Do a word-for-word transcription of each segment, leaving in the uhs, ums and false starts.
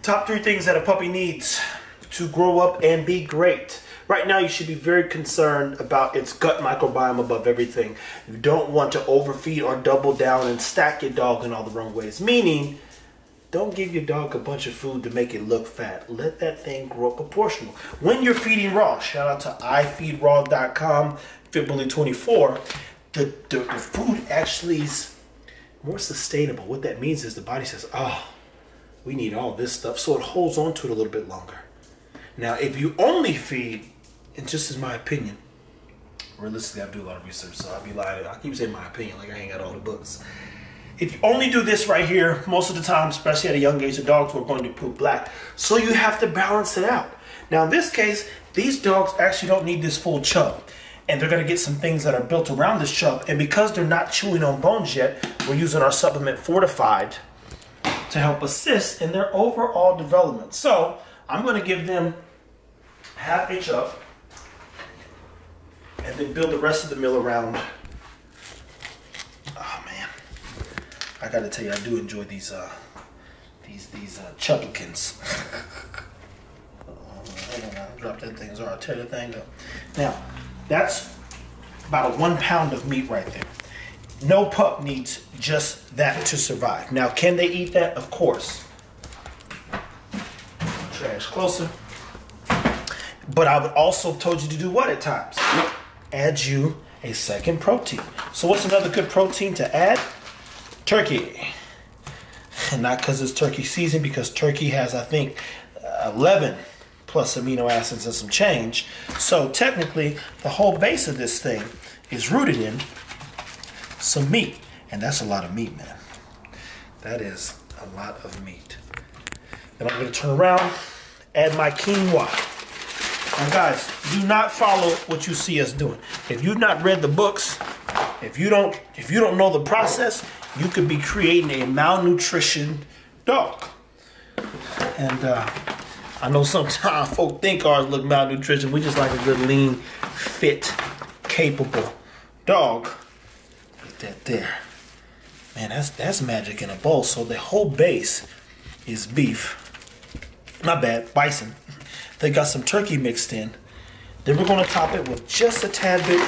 Top three things that a puppy needs to grow up and be great. Right now, you should be very concerned about its gut microbiome above everything. You don't want to overfeed or double down and stack your dog in all the wrong ways. Meaning, don't give your dog a bunch of food to make it look fat. Let that thing grow up proportional. When you're feeding raw, shout out to i feed raw dot com, February twenty-four, the, the, the food actually is more sustainable. What that means is the body says, oh, we need all this stuff, so it holds on to it a little bit longer. Now, if you only feed, and just as my opinion, realistically, I do a lot of research, so I'll be lying. I keep saying my opinion like I ain't got all the books. If you only do this right here, most of the time, especially at a young age, the dogs were going to poop black. So you have to balance it out. Now, in this case, these dogs actually don't need this full chub. And they're going to get some things that are built around this chub. And because they're not chewing on bones yet, we're using our supplement Fortified to help assist in their overall development. So I'm going to give them half a chub and then build the rest of the meal around. Oh man, I got to tell you, I do enjoy these uh, these these uh, chublikins. Hold on, I'll drop that thing, so I'll tear the thing up. Now, that's about a one pound of meat right there. No pup needs just that to survive. Now, can they eat that? Of course. Trash closer. But I would also have told you to do what at times? Add you a second protein. So what's another good protein to add? Turkey. And not because it's turkey season, because turkey has, I think, eleven plus amino acids and some change. So technically, the whole base of this thing is rooted in some meat. And that's a lot of meat, man. That is a lot of meat. Then I'm going to turn around, add my quinoa. Now guys, do not follow what you see us doing. If you've not read the books, if you don't, if you don't know the process, you could be creating a malnutrition dog. And uh, I know sometimes folk think ours look malnutrition. We just like a good, lean, fit, capable dog. Put that there. Man, that's that's magic in a bowl. So the whole base is beef. Not bad, bison. They got some turkey mixed in. Then we're going to top it with just a tad bit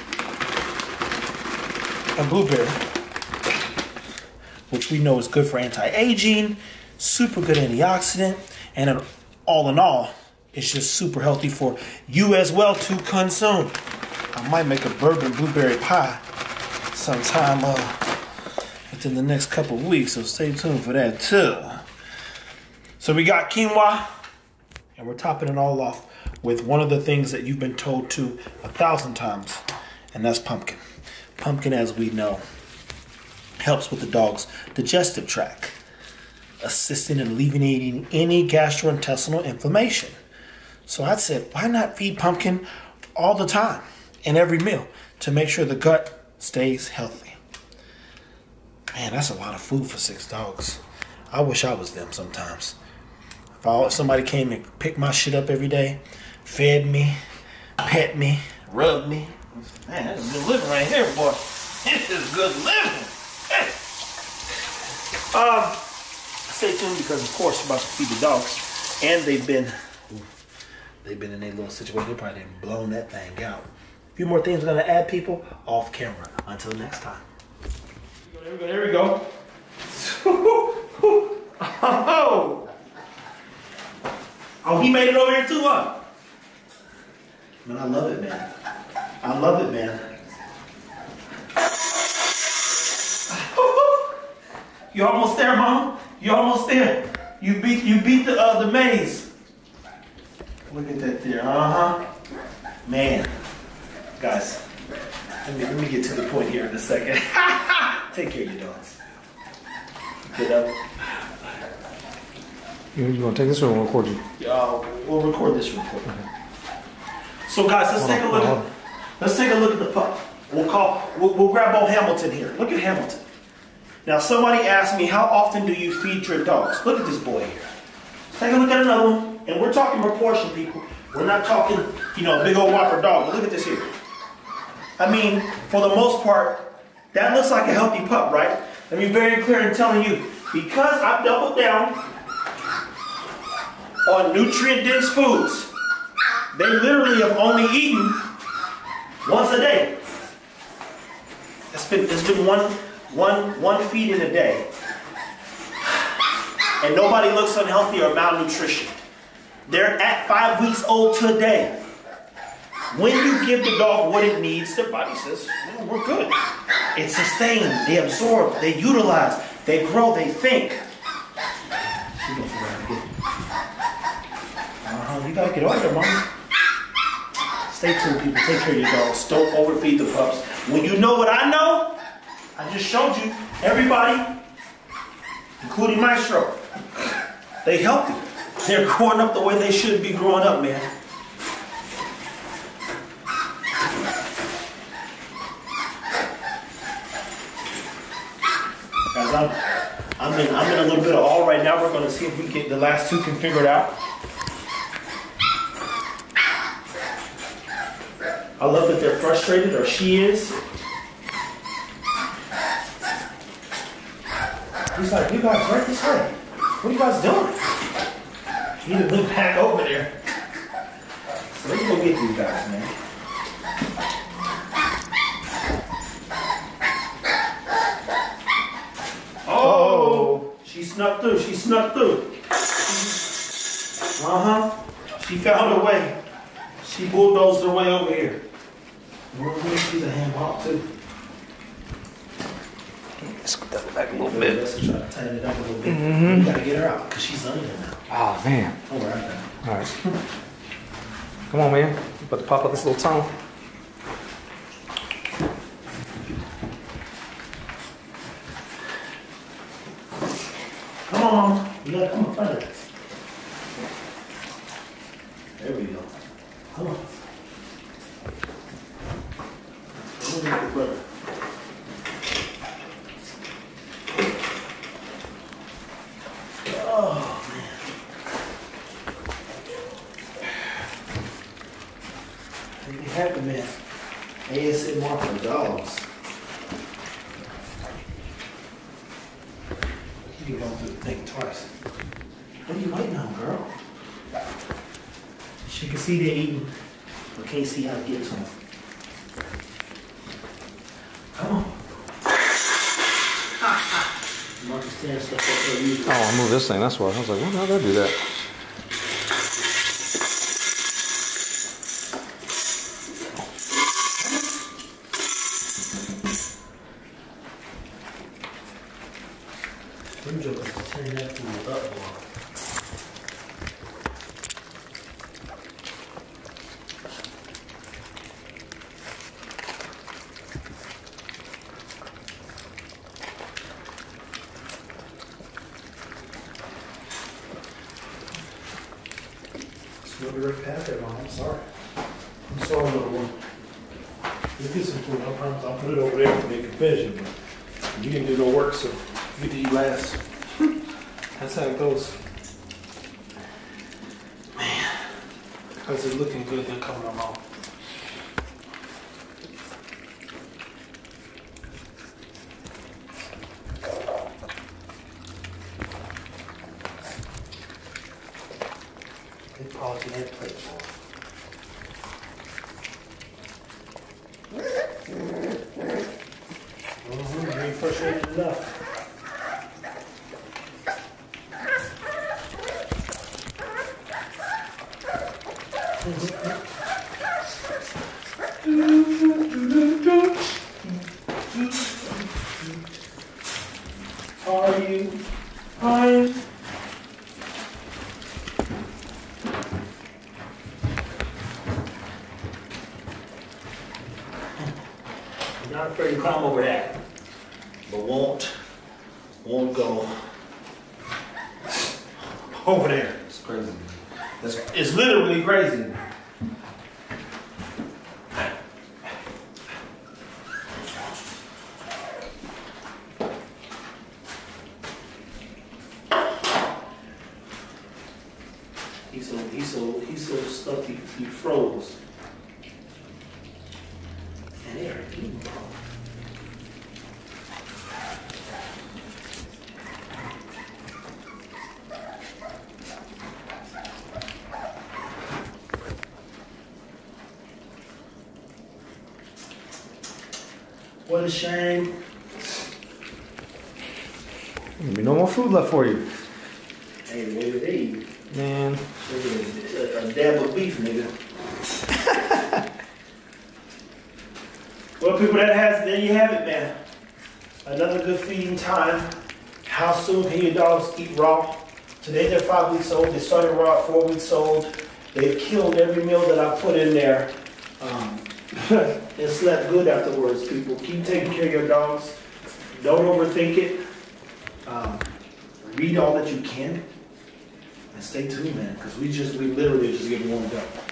of blueberry, which we know is good for anti-aging, super good antioxidant, and all in all, it's just super healthy for you as well to consume. I might make a bourbon blueberry pie sometime uh, within the next couple of weeks, so stay tuned for that too. So we got quinoa, and we're topping it all off with one of the things that you've been told to a thousand times, and that's pumpkin. Pumpkin, as we know, helps with the dog's digestive tract, assisting in alleviating any gastrointestinal inflammation. So I said, why not feed pumpkin all the time in every meal to make sure the gut stays healthy? Man, that's a lot of food for six dogs. I wish I was them sometimes. If, I, if somebody came and picked my shit up every day, fed me, pet me, rubbed me. Man, that's good living right here, boy. This is good living. Hey. Um, stay tuned because, of course, we're about to feed the dogs. And they've been, they've been in a little situation. They probably didn't blown that thing out. A few more things we're going to add, people, off camera. Until next time. There we go, there we go. Oh! Oh, he made it over here too, huh? Man, I love it, man. I love it, man. You almost there, Mama? You almost there. You beat you beat the uh, the maze. Look at that there. Uh-huh. Man. Guys, let me let me get to the point here in a second. Take care of your dogs. Get up. You, you want to take this or we'll record you? Uh, we'll record this real quick. Okay. So guys, let's hold take on, a look. At, let's take a look at the pup. We'll call. We'll, we'll grab old Hamilton here. Look at Hamilton. Now, somebody asked me, how often do you feed your dogs? Look at this boy here. Let's take a look at another one, and we're talking proportion, people. We're not talking, you know, a big old whopper dog. But look at this here. I mean, for the most part, that looks like a healthy pup, right? Let me be very clear in telling you, because I've doubled down on nutrient-dense foods. They literally have only eaten once a day. It's been, it's been one, one, one feeding a day. And nobody looks unhealthy or malnutrition. They're at five weeks old today. When you give the dog what it needs, the body says, well, we're good. It's sustained, they absorb, they utilize, they grow, they think. Uh-huh, you gotta get over there, mama. Stay tuned, people. Take care of your dogs. Don't overfeed the pups. When you know what I know, I just showed you, everybody, including Maestro, they healthy. They're growing up the way they should be growing up, man. Guys, I'm, I'm, in, I'm in a little bit of awe right now. We're going to see if we get the last two can figure it out. I love that they're frustrated, or she is. He's like, you guys right this way. What are you guys doing? He need to look back over there. So let's go get these guys, man. Oh, she snuck through. She snuck through. Uh-huh. She found her way. She bulldozed her way over here. She's a ham hock too. Scoot that back a little bit. bit. Let's try to tighten it up a little bit. Mm-hmm. We gotta get her out because she's under there now. Oh man. All right. All right. Come on, man. I'm about to pop out this little tongue. Come on, you gotta come up further. There we go. Come on. Come on, little brother. Oh man. Make it happen, man. A S M R for dogs. You can go through the thing twice. What are you waiting on, girl? She can see they're eating, but can't see how to get to them. Come on. Marcus tearing stuff up there usually. Oh, I moved this thing. That's why. I was like, why did I do that? Them jokers are tearing that food up, boy. No direct path there, Mom. I'm sorry. I'm sorry, little one. You get some food. I promise I'll put it over there and make a vision. But you didn't do no work, so you get to eat last. That's how it goes. Man. How's it looking good? They're coming along. They probably that plate for mm-hmm. You ain't frustrated enough. Are you fine? Not afraid to climb over that, but won't, won't go over there. It's crazy. It's, it's literally crazy. He's so he's so he's so stuck he, he froze. And they are eating, bro. What a shame. There'll be no more food left for you. Hey, the way they eat. Man. A, a dab of beef, nigga. Well, people, that has, there you have it, man. Another good feeding time. How soon can your dogs eat raw? Today they're five weeks old. They started raw at four weeks old. They've killed every meal that I put in there. Um, and slept good afterwards, people. Keep taking care of your dogs. Don't overthink it. Um, read all that you can. And stay tuned, man, because we just, we literally just getting warmed up.